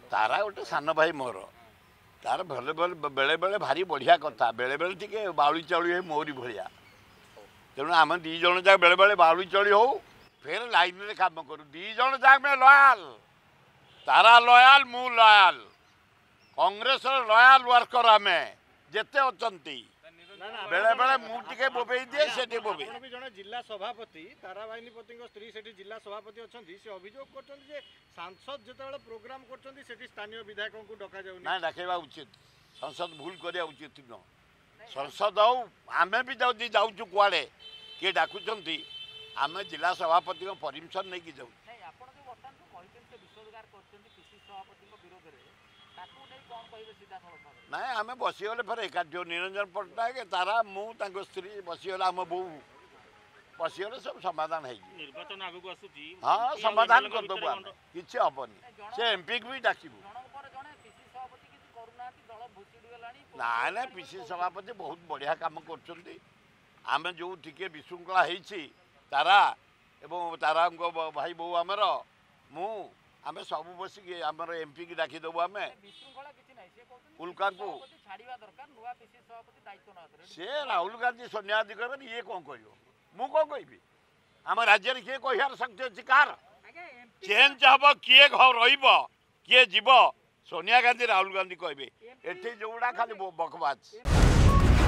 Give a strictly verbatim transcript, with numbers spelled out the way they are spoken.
तारा गोटे सान भाई मोर तार भले बेले बेले भारी बढ़िया कथा बेले बेले टिके बाउली चाउली है मोरी भलिया तेणु आम दी जन जाक बेले बेले बाउली चाउली हो फिर लाइन में काम करूँ दी जन जाक में लयाल तारा लयाल मु लयाल कांग्रेस लयाल वर्कर आम जेते अचंती बेले बेले मुझे बोबे दिए से बोबे जड़े जिला सभापति तारा बाहिनीपति स्त्री से जिला सभापति अच्छा से अभियोग कर सांसद जो प्रोग्राम कर स्थानीय विधायकों को डका जाऊ ना डाकवा उचित संसद भूल करा उचित न संसद आम भी जदि जाऊँ कुआड़े किए डाकुंट आम जिला सभापति परमिशन नहीं कि जाऊ ना आम बसीगले फिर एकाठी निरंजन पट्टनायक तारा मु स्त्री बसीगले आम बो बसीगले सब समाधान है निर्वाचन आगु आसुची हाँ समाधान करदेबू आम किसी हेनी से एमपी भी डाकबू ना ना पीसी सभापति बहुत बढ़िया काम कर जो टिके विशृंखला होती तारा एवं तारा भाई बो आमर मु आम सब बसिक आमर एमपी की डाकीदेबू आम उल्का को से राहुल गांधी सोनिया गांधी कहे ये कौन कह मु कौन कहि आम राज्य किए कहार शक्ति अच्छी कार चेंज हम किए किए जीव सोनिया गांधी राहुल गांधी कहे एटी जोड़ा खाली बकवास।